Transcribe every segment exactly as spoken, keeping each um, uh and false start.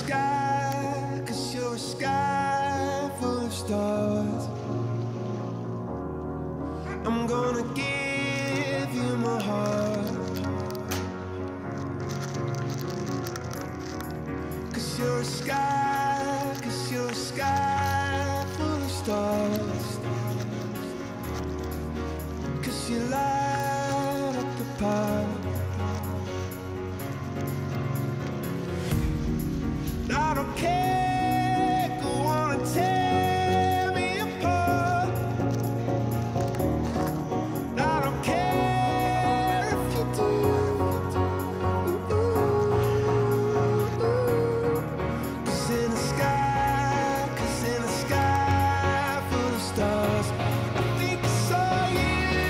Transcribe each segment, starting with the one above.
sky, 'cause you're a sky full of stars. I'm gonna give you my heart, 'cause you're a sky, 'cause you're a sky full of stars. 'Cause you light up the path. I don't care, go on and tear me apart. I don't care if you do. Cause in the sky, cause in the sky full of stars, I think I saw you.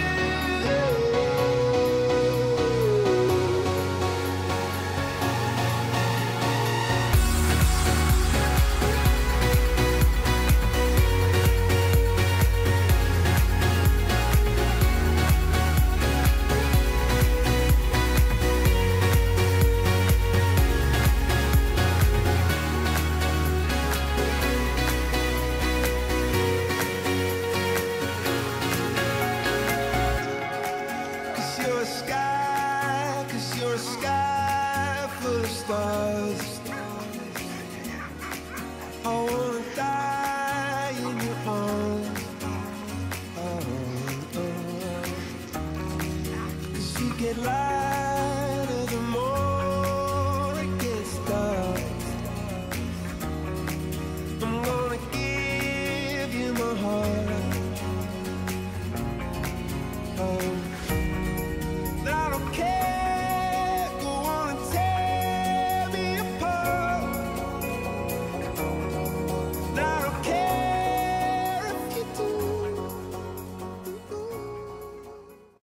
You're a sky, 'cause you're a sky full of stars. I wanna die in your arms. Oh, oh, oh. 'Cause you get light